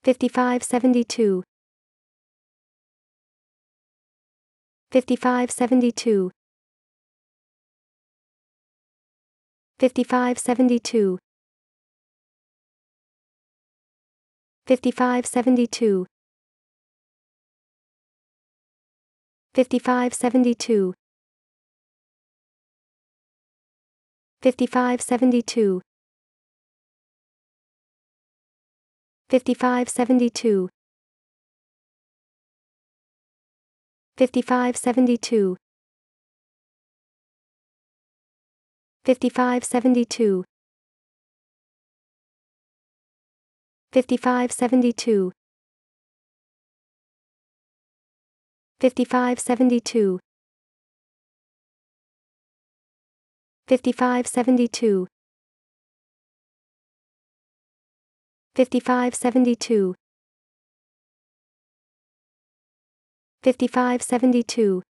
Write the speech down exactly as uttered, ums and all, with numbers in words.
fifty-five seventy-two, fifty-five seventy-two, fifty-five seventy-two, fifty-five seventy-two, fifty-five seventy-two, fifty-five seventy-two, fifty-five seventy-two, fifty-five seventy-two, fifty-five seventy-two, fifty-five seventy-two, fifty-five seventy-two, fifty-five seventy-two, fifty-five seventy-two, fifty-five seventy-two,